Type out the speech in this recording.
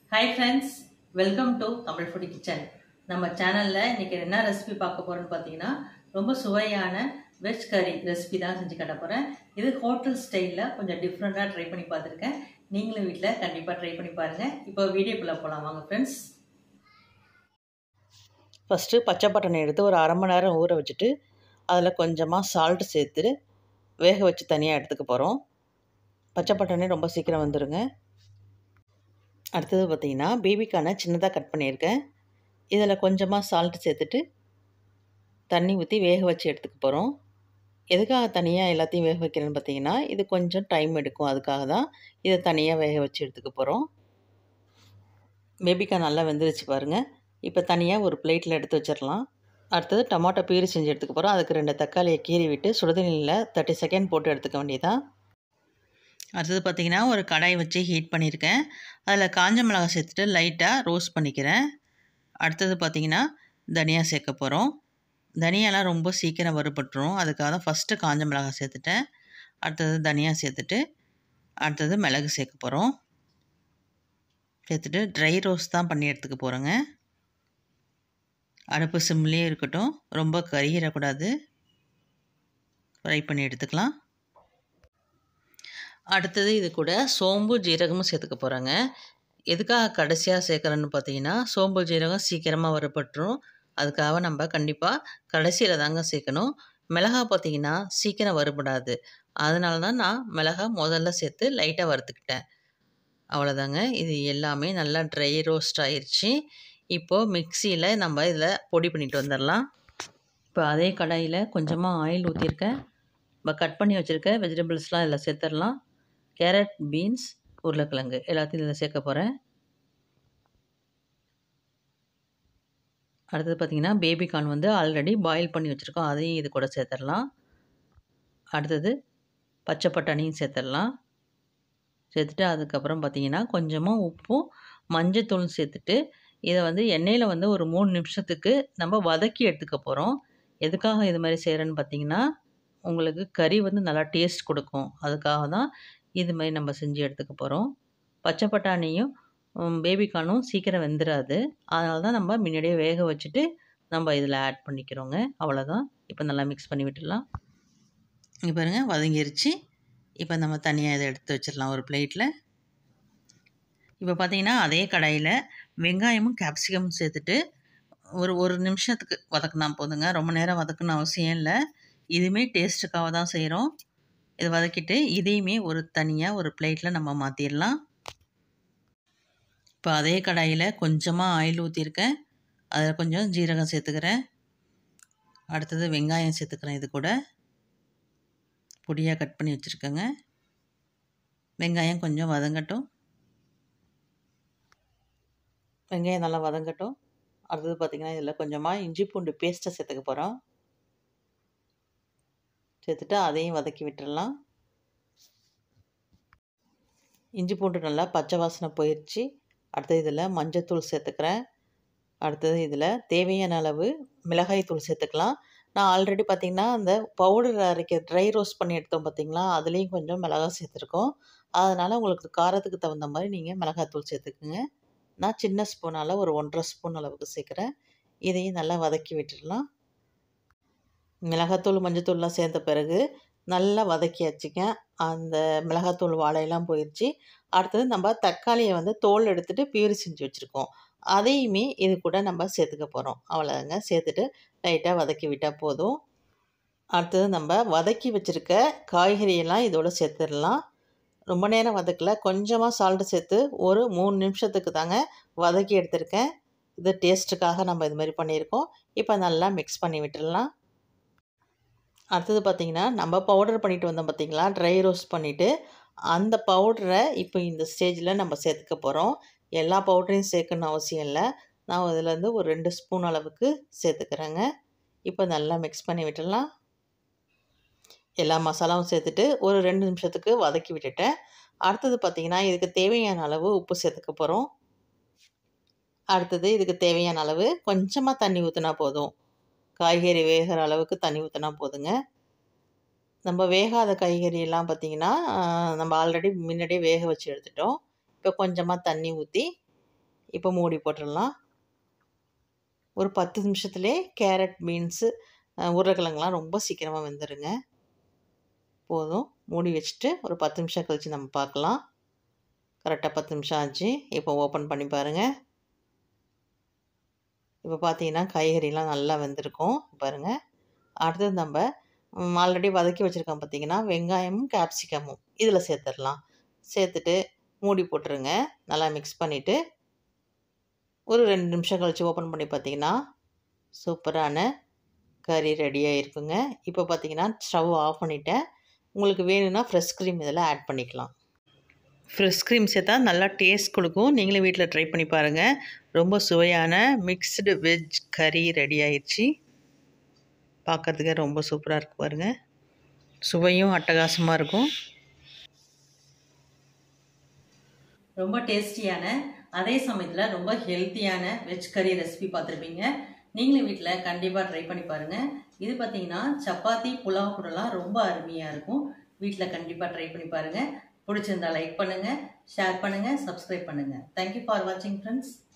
Hi friends, welcome to Tamil food kitchen. நம்ம சேனலில் இன்றைக்கி என்ன ரெசிபி பார்க்க போகிறோன்னு பார்த்தீங்கன்னா, ரொம்ப சுவையான வெஜ் கறி ரெசிபி தான் செஞ்சு காட்ட போகிறேன். இது ஹோட்டல் ஸ்டைலில் கொஞ்சம் டிஃப்ரெண்ட்டாக ட்ரை பண்ணி பார்த்துருக்கேன். நீங்களும் வீட்டில் கண்டிப்பாக ட்ரை பண்ணி பாருங்கள். இப்போ வீடியோக்குள்ளே போகலாம் வாங்க ஃப்ரெண்ட்ஸ். ஃபஸ்ட்டு பச்சை பட்டாணி எடுத்து ஒரு அரை மணி நேரம் ஊற வச்சுட்டு அதில் கொஞ்சமாக சால்ட்டு சேர்த்து வேக வச்சு தனியாக எடுத்துக்க போகிறோம். பச்சை பட்டாணி ரொம்ப சீக்கிரம் வந்துடுங்க. அடுத்தது பார்த்திங்கன்னா பேபிக்கான சின்னதாக கட் பண்ணியிருக்கேன். இதில் கொஞ்சமாக சால்ட்டு சேர்த்துட்டு தண்ணி ஊற்றி வேக வச்சு எடுத்துக்க போகிறோம். எதுக்காக தனியாக எல்லாத்தையும் வேக வைக்கிறேன்னு பார்த்தீங்கன்னா, இது கொஞ்சம் டைம் எடுக்கும். அதுக்காக தான் இதை தனியாக வேக வச்சு எடுத்துக்க போகிறோம். பேபிக்காய் நல்லா வெந்துருச்சு பாருங்கள். இப்போ தனியாக ஒரு பிளேட்டில் எடுத்து வச்சிடலாம். அடுத்தது டொமாட்டோ பியூரி செஞ்சு எடுத்துக்க போகிறோம். அதுக்கு 2 தக்காளியை கீறி விட்டு சுடுதண்ணியில் 30 செகண்ட் போட்டு எடுத்துக்க வேண்டியதான். அடுத்தது பார்த்திங்கன்னா ஒரு கடாய் வச்சு ஹீட் பண்ணியிருக்கேன். அதில் காஞ்ச மிளகாய் சேர்த்துட்டு லைட்டாக ரோஸ்ட் பண்ணிக்கிறேன். அடுத்தது பார்த்திங்கன்னா தனியா சேர்க்க போகிறோம். தனியாலாம் ரொம்ப சீக்கிரம் வறுபட்டுரும். அதுக்காக தான் ஃபஸ்ட்டு காஞ்ச மிளகாய் சேர்த்துட்டேன். அடுத்தது தனியா சேர்த்துட்டு அடுத்தது மிளகு சேர்க்க போகிறோம். சேர்த்துட்டு ட்ரை ரோஸ்ட் தான் பண்ணி எடுத்துக்க போகிறோங்க. அடுப்பு சிம்லேயே இருக்கட்டும், ரொம்ப கருகிடக்கூடாது. ஃப்ரை பண்ணி எடுத்துக்கலாம். அடுத்தது இது கூட சோம்பு ஜீரகமும் சேர்த்துக்க போகிறாங்க. எதுக்காக கடைசியாக சேர்க்குறேன்னு பார்த்தீங்கன்னா, சோம்பு ஜீரகம் சீக்கிரமாக வறுபட்டுரும். அதுக்காக நம்ம கண்டிப்பாக கடைசியில் தாங்க சேர்க்கணும். மிளகாய் பார்த்திங்கன்னா சீக்கிரம் வறுபடாது. அதனால தான் நான் மிளகாய் முதல்ல சேர்த்து லைட்டாக வறுத்துக்கிட்டேன். அவ்வளோதாங்க. இது எல்லாமே நல்லா ட்ரை ரோஸ்ட் ஆயிடுச்சு. இப்போது மிக்சியில் நம்ம இதில் பொடி பண்ணிட்டு வந்துடலாம். இப்போ அதே கடாயில் கொஞ்சமாக ஆயில் ஊற்றிருக்கேன். இப்போ கட் பண்ணி வச்சுருக்க வெஜிடபிள்ஸ்லாம் இதில் சேர்த்துடலாம். கேரட், பீன்ஸ், உருளைக்கிழங்கு எல்லாத்தையும் இதில் சேர்க்க போகிறேன். அடுத்தது பார்த்திங்கன்னா பேபிகார்ன் வந்து ஆல்ரெடி பாயில் பண்ணி வச்சுருக்கோம். அதையும் இது கூட சேர்த்துடலாம். அடுத்தது பச்சை பட்டாணியும் சேர்த்துடலாம். சேர்த்துட்டு அதுக்கப்புறம் பார்த்திங்கன்னா கொஞ்சமாக உப்பும் மஞ்சத்தூளும் சேர்த்துட்டு இதை வந்து எண்ணெயில் வந்து ஒரு 3 நிமிஷத்துக்கு நம்ம வதக்கி எடுத்துக்க போகிறோம். எதுக்காக இது மாதிரி செய்கிறேன்னு பார்த்திங்கன்னா, உங்களுக்கு கறி வந்து நல்லா டேஸ்ட் கொடுக்கும். அதுக்காக தான் இது மாதிரி நம்ம செஞ்சு எடுத்துக்க போகிறோம். பச்சை பட்டாணியும் பேபிகார்னும் சீக்கிரம் வெந்துடாது. அதனால தான் நம்ம முன்னாடியே வேக வச்சுட்டு நம்ம இதில் ஆட் பண்ணிக்கிறோங்க. அவ்வளோதான். இப்போ நல்லா மிக்ஸ் பண்ணி விட்டுடலாம். இங்கே பாருங்கள் வதங்கிருச்சு. இப்போ நம்ம தனியாக இதை எடுத்து வச்சிடலாம் ஒரு பிளேட்டில். இப்போ பார்த்திங்கன்னா அதே கடாயில் வெங்காயமும் கேப்சிகமும் சேர்த்துட்டு ஒரு நிமிஷத்துக்கு வதக்குனா போதுங்க. ரொம்ப நேரம் வதக்கணும்னு அவசியம் இல்லை. இதுவுமே டேஸ்ட்டுக்காக தான் செய்கிறோம். இதை வதக்கிட்டு இதையுமே ஒரு தனியாக ஒரு பிளேட்டில் நம்ம மாற்றிடலாம். இப்போ அதே கடாயில் கொஞ்சமாக ஆயில் ஊற்றிருக்கேன். அதில் கொஞ்சம் ஜீரகம் சேர்த்துக்கிறேன். அடுத்தது வெங்காயம் சேர்த்துக்கிறேன். இது கூட பொடியாக கட் பண்ணி வச்சுருக்கேங்க. வெங்காயம் கொஞ்சம் வதங்கட்டும். வெங்காயம் நல்லா வதங்கட்டும். அடுத்தது பார்த்திங்கன்னா இதில் கொஞ்சமாக இஞ்சி பூண்டு பேஸ்ட்டை சேர்த்துக்க போகிறோம். சேர்த்துட்டு அதையும் வதக்கி விட்டுடலாம். இஞ்சி பூண்டு நல்லா பச்சை வாசனை போயிடுச்சு. அடுத்தது இதில் மஞ்சத்தூள் சேர்த்துக்கிறேன். அடுத்தது இதில் தேவையான அளவு மிளகாய் தூள் சேர்த்துக்கலாம். நான் ஆல்ரெடி பார்த்திங்கன்னா அந்த பவுடர் அரைக்க ட்ரை ரோஸ்ட் பண்ணி எடுத்தோம் பார்த்திங்களா, அதுலேயும் கொஞ்சம் மிளகாய் சேர்த்துருக்கோம். அதனால் உங்களுக்கு காரத்துக்கு தகுந்த மாதிரி நீங்கள் மிளகாய்த்தூள் சேர்த்துக்குங்க. நான் சின்ன ஸ்பூனால் ஒரு 1.5 ஸ்பூன் அளவுக்கு சேர்க்குறேன். இதையும் நல்லா வதக்கி விட்டுடலாம். மிளகாத்தூள் மஞ்சத்தூள்லாம் சேர்த்த பிறகு நல்லா வதக்கியாச்சுங்க. அந்த மிளகாத்தூள் வாடையெல்லாம் போயிடுச்சு. அடுத்தது நம்ம தக்காளியை வந்து தோல் எடுத்துகிட்டு பியூரி செஞ்சு வச்சுருக்கோம். அதையுமே இது கூட நம்ம சேர்த்துக்க போகிறோம். அவ்வளோதாங்க. சேர்த்துட்டு லைட்டாக வதக்கி விட்டால் போதும். அடுத்தது நம்ம வதக்கி வச்சுருக்க காய்கறியெல்லாம் இதோடு சேர்த்துடலாம். ரொம்ப நேரம் வதக்கல, கொஞ்சமாக சால்ட்டு சேர்த்து ஒரு 3 நிமிஷத்துக்கு தாங்க வதக்கி எடுத்திருக்கேன். இது டேஸ்ட்டுக்காக நம்ம இது மாதிரி பண்ணியிருக்கோம். இப்போ நல்லா மிக்ஸ் பண்ணி விட்டுடலாம். அடுத்தது பார்த்திங்கன்னா நம்ம பவுடர் பண்ணிட்டு வந்தோம் பார்த்திங்களா, ட்ரை ரோஸ்ட் பண்ணிவிட்டு அந்த பவுடரை இப்போ இந்த ஸ்டேஜில் நம்ம சேர்த்துக்க போகிறோம். எல்லா பவுடரையும் சேர்க்கணும்னு அவசியம் இல்லை. நான் இதுலேருந்து ஒரு 2 ஸ்பூன் அளவுக்கு சேர்த்துக்கிறேங்க. இப்போ நல்லா மிக்ஸ் பண்ணி விட்டுடலாம். எல்லா மசாலாவும் சேர்த்துட்டு ஒரு 2 நிமிஷத்துக்கு வதக்கி விட்டுட்டேன். அடுத்தது பார்த்திங்கன்னா இதுக்கு தேவையான அளவு உப்பு சேர்த்துக்க போகிறோம். அடுத்தது இதுக்கு தேவையான அளவு கொஞ்சமாக தண்ணி ஊற்றினா போதும். காய்கறி வேகிற அளவுக்கு தண்ணி ஊற்றினா போதுங்க. நம்ம வேகாத காய்கறியெல்லாம் பார்த்திங்கன்னா நம்ம ஆல்ரெடி முன்னாடியே வேக வச்சு எடுத்துட்டோம். இப்போ கொஞ்சமாக தண்ணி ஊற்றி இப்போ மூடி போட்டுடலாம். ஒரு 10 நிமிஷத்துலேயே கேரட், பீன்ஸு, உருளைக்கிழங்குலாம் ரொம்ப சீக்கிரமாக வெந்துருங்க. போதும். மூடி வச்சுட்டு ஒரு 10 நிமிஷம் கழித்து நம்ம பார்க்கலாம். கரெக்டாக 10 நிமிஷம் ஆச்சு. இப்போ ஓப்பன் பண்ணி பாருங்கள். இப்போ பார்த்தீங்கன்னா காய்கறிலாம் நல்லா வெந்திருக்கும் பாருங்கள். அடுத்தது நம்ம ஆல்ரெடி வதக்கி வச்சுருக்கோம் பார்த்தீங்கன்னா, வெங்காயமும் கேப்சிகமும் இதில் சேர்த்துடலாம். சேர்த்துட்டு மூடி போட்டுருங்க. நல்லா மிக்ஸ் பண்ணிவிட்டு ஒரு 2 நிமிஷம் கழித்து ஓப்பன் பண்ணி பார்த்தீங்கன்னா, சூப்பரான கறி ரெடியாக இருக்குங்க. இப்போ பார்த்தீங்கன்னா ஸ்டவ் ஆஃப் பண்ணிவிட்டேன். உங்களுக்கு வேணும்னா ஃப்ரெஷ் க்ரீம் இதில் ஆட் பண்ணிக்கலாம். ஃப்ரெஷ் க்ரீம் சேர்த்தா நல்லா டேஸ்ட் கொடுக்கும். நீங்களும் வீட்டில் ட்ரை பண்ணி பாருங்கள். ரொம்ப சுவையான மிக்ஸ்டு வெஜ் கறி ரெடி ஆயிடுச்சு. பார்க்கறதுக்கே ரொம்ப சூப்பராக இருக்குது பாருங்கள். சுவையும் அட்டகாசமாக இருக்கும். ரொம்ப டேஸ்டியான அதே சமயத்தில் ரொம்ப ஹெல்த்தியான வெஜ் கறி ரெசிபி பார்த்துருப்பீங்க. நீங்களும் வீட்டில் கண்டிப்பாக ட்ரை பண்ணி பாருங்கள். இது பார்த்தீங்கன்னா சப்பாத்தி, புலாவ் கூடலாம் ரொம்ப அருமையாக இருக்கும். வீட்டில் கண்டிப்பாக ட்ரை பண்ணி பாருங்கள். பிடிச்சிருந்தா லைக் பண்ணுங்கள், ஷேர் பண்ணுங்கள், சப்ஸ்கிரைப் பண்ணுங்கள். தேங்க்யூ ஃபார் வாட்சிங் ஃப்ரெண்ட்ஸ்.